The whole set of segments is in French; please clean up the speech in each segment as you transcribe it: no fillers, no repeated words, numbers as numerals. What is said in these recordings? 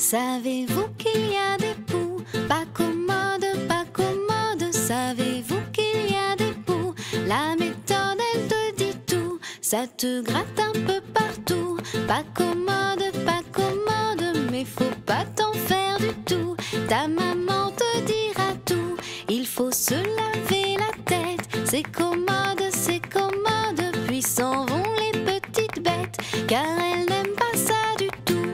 Savez-vous qu'il y a des poux pas commodes, pas commodes? Savez-vous qu'il y a des poux? La méthode, elle te dit tout. Ça te gratte un peu partout. Pas commode, mais faut pas t'en faire du tout. Ta maman te dira tout. Il faut se laver la tête. C'est commode, puis s'en vont les petites bêtes, car elles n'aiment pas ça du tout.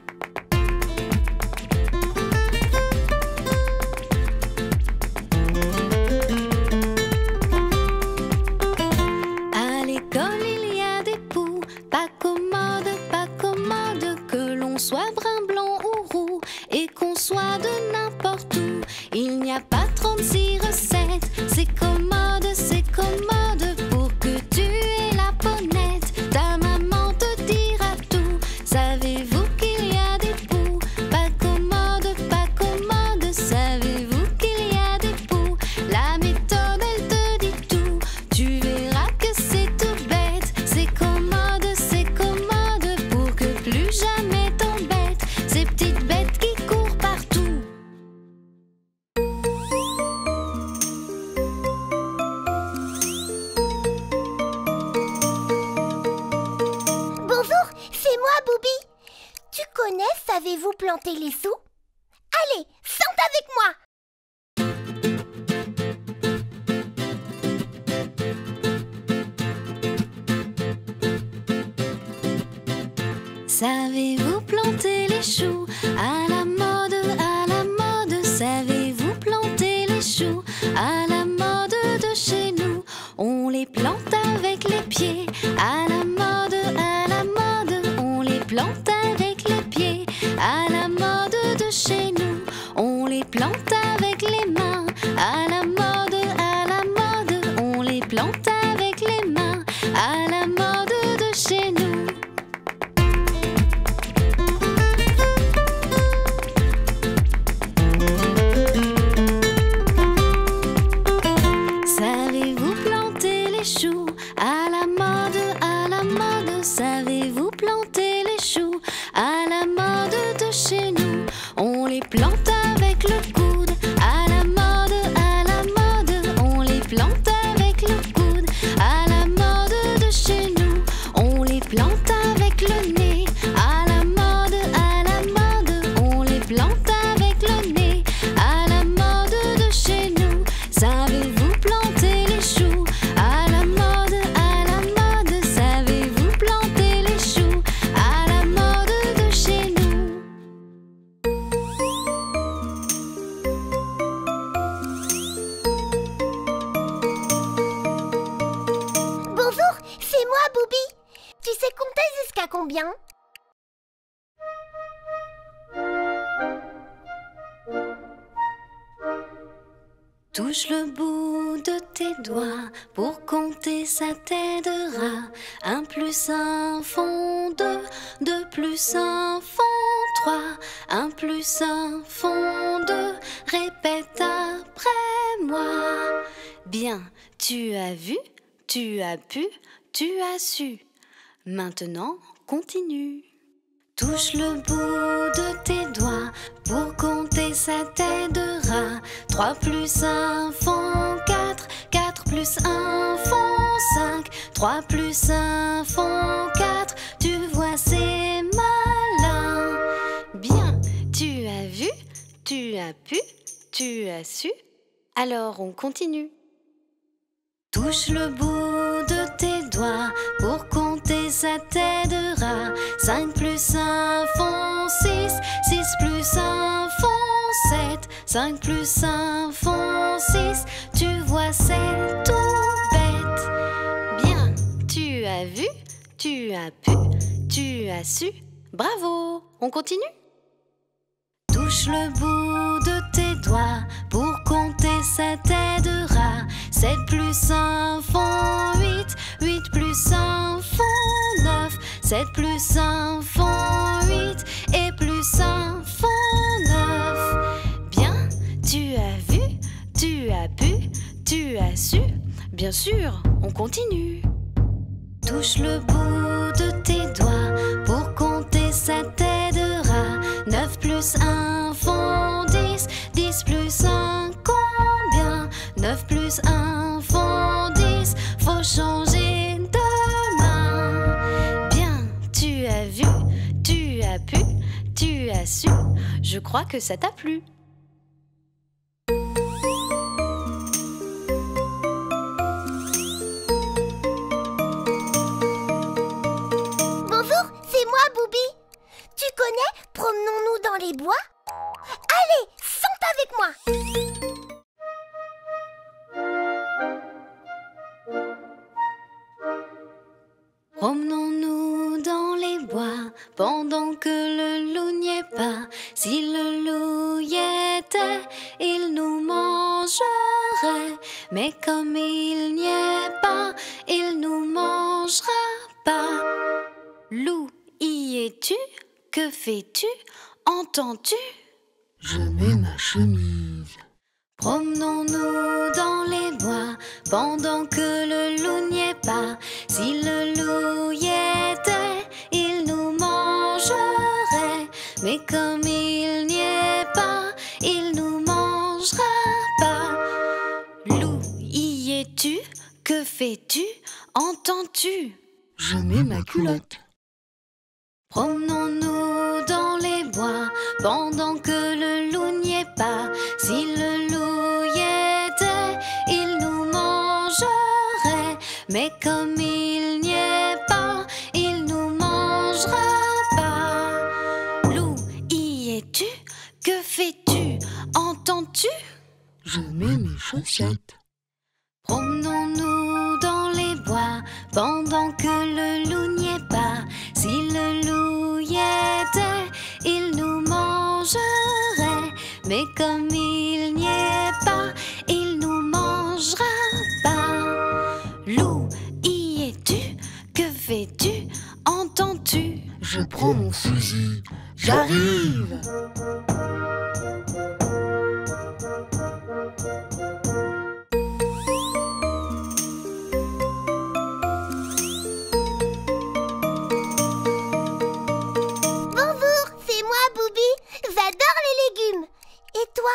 À l'école, il y a des poux pas commodes, que l'on soit brun, blanc ou roux, et qu'on soit de n'importe où. Il n'y a pas 36 recettes, c'est commode, pour que tu aies la peau nette. Ta maman te dira tout. Savez-vous qu'il y a des poux pas commodes, savez-vous qu'il y a des poux? La méthode, elle te dit tout. Tu verras que c'est tout bête. C'est commode, pour que plus jamais t'embêtes ces petites bêtes qui courent partout. Bonjour, c'est moi, Boubi. Tu connais Savez-vous planter les choux? Allez, chante avec moi. Savez-vous planter les choux à la mode, savez-vous planter les choux à la mode de chez nous? On les plante avec les pieds à la mode, on les plante avec les pieds à la mode de chez nous. On les plante avec les mains à la mode, on les plante avec les mains à la mode de chez nous. Savez-vous planter les choux à la mode, savez-vous planter les choux à la mode de chez nous? On les plante avec le coude à la mode, on les plante avec le coude à la mode de chez nous. On les plante avec le nez à la mode, on les plante avec le nez à la mode de chez nous. Savez-vous planter les choux à la mode, savez-vous planter les choux à la mode de chez nous? Bonjour, c'est moi, Boubi. Tu sais compter jusqu'à combien? Touche le bout de tes doigts, pour compter ça t'aidera. 1 + 1 font 2, 2 + 1 font 3, 1 + 1 font 2, répète après moi. Bien, tu as vu, tu as pu, tu as su. Maintenant, continue. Touche le bout de tes doigts, pour compter ça t'aidera. 3 + 1 font 4, 4 + 1 font 5, 3 + 1 font 4, tu vois c'est malin. Bien, tu as vu, tu as pu, tu as su. Alors on continue. Touche le bout de tes doigts, pour compter ça t'aidera. 5 + 1 font 6, 6 + 1 font 7, 5 + 1 font 6, tu vois c'est tout bête. Bien, tu as vu, tu as pu, tu as su. Bravo, on continue. Touche le bout de tes doigts, pour compter ça t'aidera. 7 + 1 font 8, 8 + 1 font 9, 7 + 1 font 8, et + 1 font 9. Bien, tu as vu, tu as pu, tu as su. Bien sûr, on continue. Touche le bout de tes doigts, pour compter ça t'aidera. 9 + l'as su, je crois que ça t'a plu. Bonjour, c'est moi, Boubi. Tu connais Promenons-nous dans les bois? Allez, chante avec moi. Promenons-nous dans les bois pendant que le loup n'y est pas. Si le loup y était, il nous mangerait. Mais comme il n'y est pas, il nous mangera pas. Loup, y es-tu? Que fais-tu? Entends-tu? Je mets ma chemise. Promenons-nous dans les bois pendant que le loup n'y est pas. Si le loup y était, il nous mangerait. Mais comme il n'y est pas, il nous mangera pas. Loup, y es-tu? Que fais-tu? Entends-tu? Je mets ma culotte. Promenons-nous dans les bois pendant que le loup n'y est pas. Si le loup y était, il nous mangerait. Mais comme il n'y est pas, il nous mangera pas. Loup, y es-tu? Que fais-tu? Entends-tu? Je mets mes chaussettes. Promenons-nous dans les bois pendant que le loup n'y est pas. Si le loup y était, il nous mangerait. Mais comme il n'y est pas, il nous mangera pas. Loup, y es-tu? Que fais-tu? Entends-tu? Je prends mon fusil. J'arrive. Bonjour, c'est moi, Boubi. J'adore les légumes. Et toi?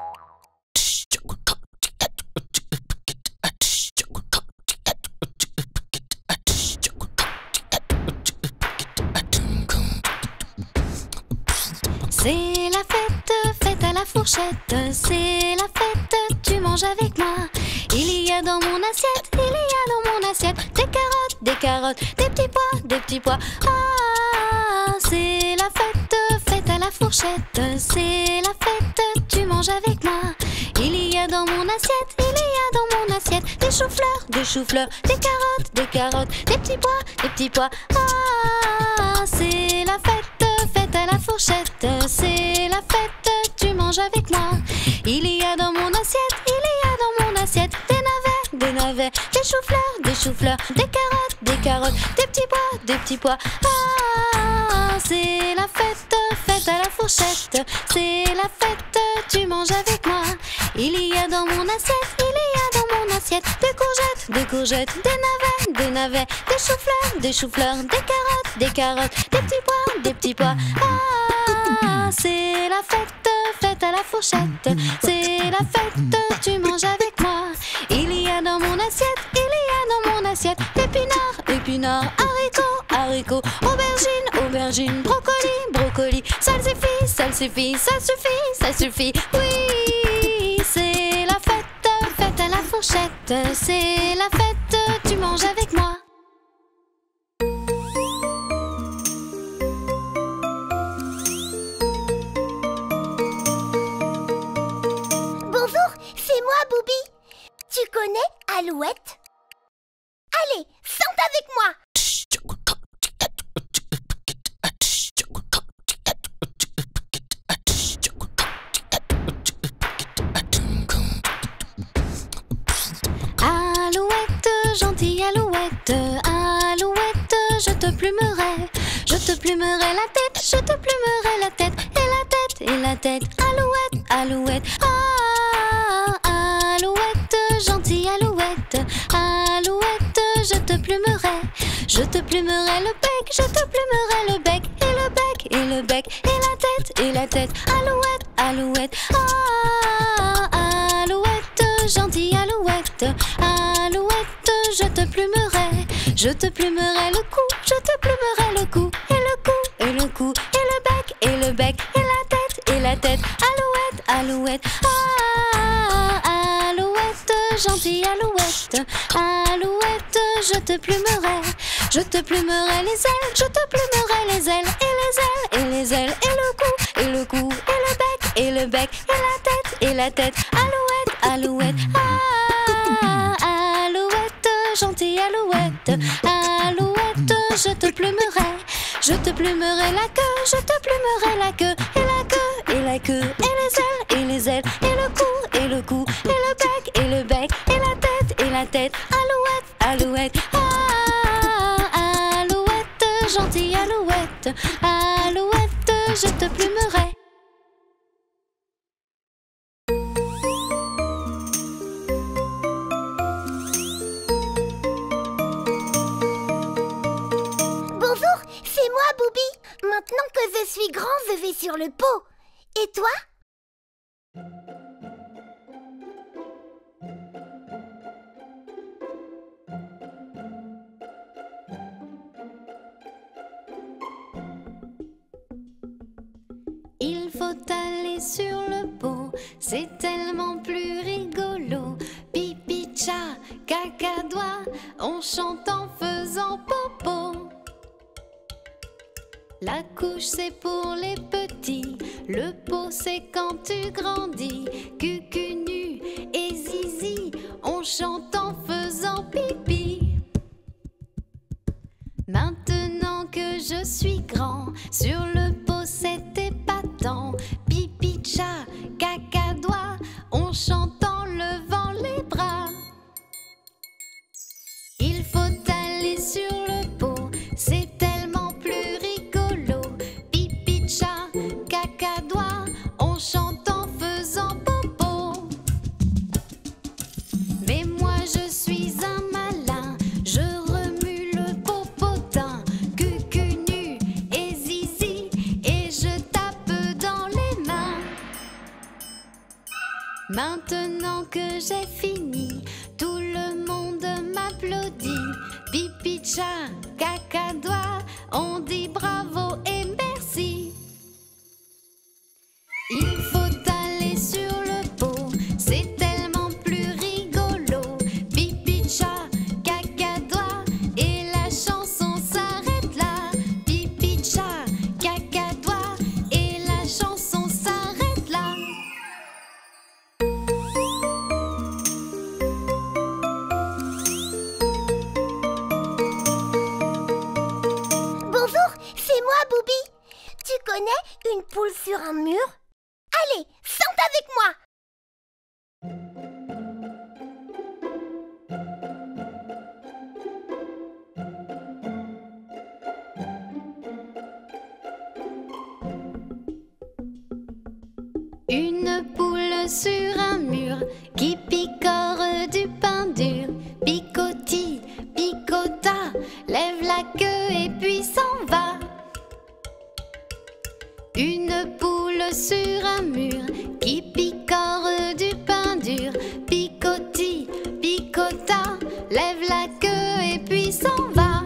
C'est la fête, fête à la fourchette. C'est la fête, tu manges avec moi. Il y a dans mon assiette, il y a dans mon assiette des carottes, des petits pois. Ah, c'est la fête, fête à la fourchette. C'est la fête, tu manges avec moi. Il y a dans mon assiette, il y a dans mon assiette des choux-fleurs, des carottes, des petits pois. Ah, c'est la fête, fête à la fourchette. C'est la fête, tu manges avec moi. Il y a dans mon assiette, il y a dans mon assiette des navets, des choux-fleurs, des carottes, des petits pois. Ah, c'est la fête, fête à la fourchette. C'est la fête, tu manges avec moi. Il y a dans mon assiette, il y a dans mon assiette des courgettes, des navets, des choux-fleurs, des carottes, des petits pois. Ah, c'est la fête, fête à la fourchette. C'est la fête, tu manges avec moi. Il y a dans mon assiette, il y a dans mon assiette épinards, haricots, aubergines, brocoli. Ça suffit. Oui, c'est la fête, fête à la fourchette. C'est la fête, tu manges avec moi. Bonjour, c'est moi, Boubi. Tu connais Alouette? Allez, chante avec moi. Alouette, gentille alouette, je te plumerai la tête, et la tête, alouette, ah, alouette, gentille alouette, je te plumerai le bec, et la tête, alouette, ah, alouette, gentille alouette, je te plumerai le cou, et le bec, alouette. Ah, alouette, gentille alouette. Alouette, je te plumerai. Je te plumerai les ailes, je te plumerai les ailes. Et les ailes, et les ailes, et le cou, et le cou, et le bec, et le bec, et la tête, et la tête. Alouette, alouette. Ah, alouette, gentille alouette. Alouette, je te plumerai. Je te plumerai la queue, je te plumerai la queue. Et la queue, et la queue, et les ailes, et les ailes, et le cou, et le cou, et le bec, et le bec, et la tête, et la tête. Alouette, alouette. Ah, alouette, gentille alouette. Alouette, je te plumerai. Bonjour, c'est moi, Boubi. Maintenant que je suis grand, je vais sur le pot. Et toi? Il faut aller sur le pot, c'est tellement plus rigolo. Pipi, tcha, cacadois, on chante en faisant popo. La couche c'est pour les petits, le pot c'est quand tu grandis. Cucu nu et zizi, on chante en faisant pipi. Maintenant que je suis grand, sur le pot c'est épatant. Pipi, tcha, cacadois, on chante en levant les bras. Il faut aller sur le pot, c'est tellement plus rigolo. Pipi, tcha, cacadois, on chante en faisant popo. Mais moi je suis un malin, je remue le popotin. Cucu nu et zizi, et je tape dans les mains. Maintenant que j'ai fini, tout le monde m'applaudit. Pipi, tcha, cacadois, on dit bravo et merci. Il faut aller sur le pot, c'est tellement plus rigolo. Pipi, tcha, cacadois, et la chanson s'arrête là. Pipi, tcha, cacadois, et la chanson s'arrête là. Bonjour, c'est moi, Boubi. Tu connais une poule sur un mur? Allez, chante avec moi. Une poule sur un mur qui picore du pain dur. Picoti, picota, lève la queue et puis s'en va. Une poule sur un mur qui picore du pain dur. Picoti, picota, lève la queue et puis s'en va.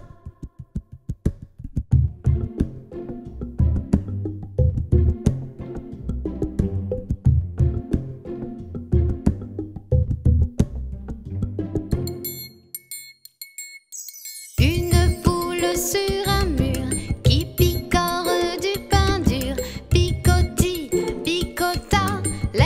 Une poule sur un mur qui picore du pain dur. Picoti, picota,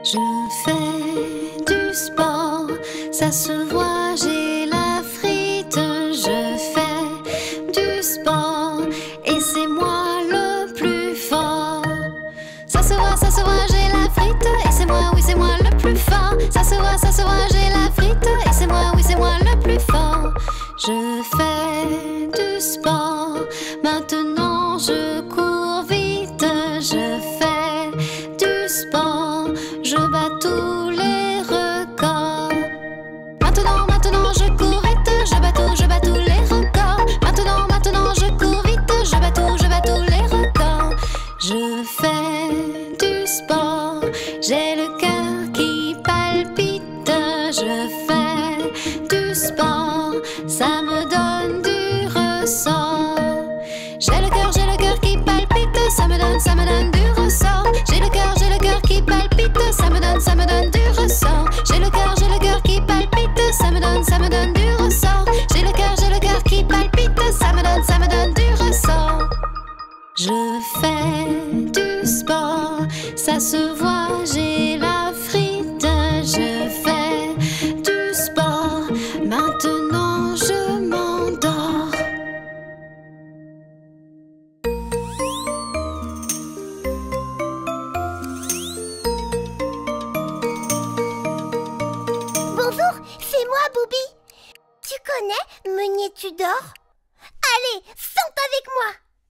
Je fais du sport, ça se voit, j'ai la frite. Je fais du sport et c'est moi le plus fort. Ça se voit, j'ai la frite et c'est moi, oui c'est moi le plus fort. Ça se voit, j'ai la frite et c'est moi, oui c'est moi le plus fort. Je fais du sport, maintenant je cours vite. Je fais du sport, je bats tous les records. Maintenant je cours vite, je bats tous les records. Maintenant je cours vite, je bats tous les records. Je fais du sport, j'ai le cœur qui palpite. Je fais du sport, ça me donne du ressort. J'ai le cœur qui palpite, ça me donne du ressort. J'ai le cœur qui palpite, ça me donne du ressort. J'ai le cœur qui palpite, ça me donne du ressort. J'ai le cœur qui palpite, ça me donne du ressort. Je fais du sport, ça se voit, j'ai la frite. Je fais du sport, maintenant je m'endors. Bonjour, c'est moi, Booby. Tu connais Meunier tu dors? Allez, chante avec moi.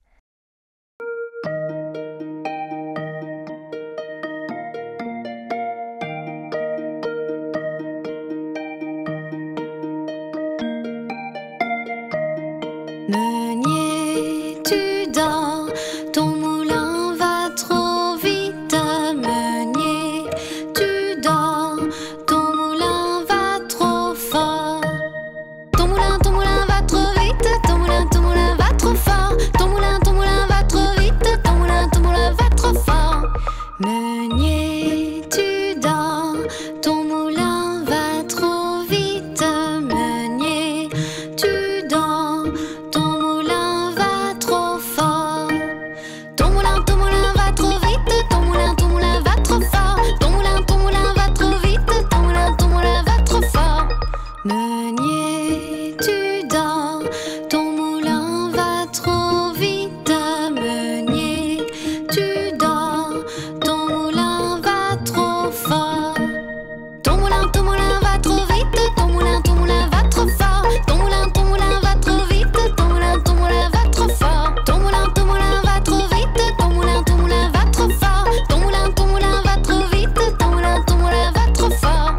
Meunier, tu dors, ton moulin va trop vite. Meunier, tu dors, ton moulin va trop fort. Ton moulin va trop vite, ton moulin va trop fort. Ton moulin va trop vite, ton moulin va trop fort. Meunier, tu dors, ton moulin va trop vite. Meunier, tu dors, ton moulin va trop fort. Ton moulin va trop vite, ton moulin va trop fort. Ton moulin va trop vite, ton moulin va trop fort. Meunier, tu dors, ton moulin va trop vite. Meunier, tu dors, ton moulin va trop fort. Ton moulin va trop vite, ton moulin va trop fort. Ton moulin va trop vite, ton moulin va trop fort. Ton moulin va trop vite, ton moulin va trop fort. Ton moulin va trop vite, ton moulin va trop fort.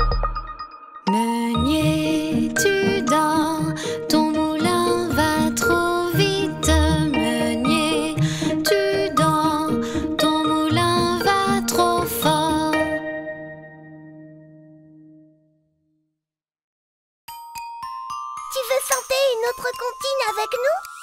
Meunier, tu dors, ton moulin va trop vite. Meunier, tu dors, ton moulin va trop fort. Tu veux chanter une autre comptine avec nous?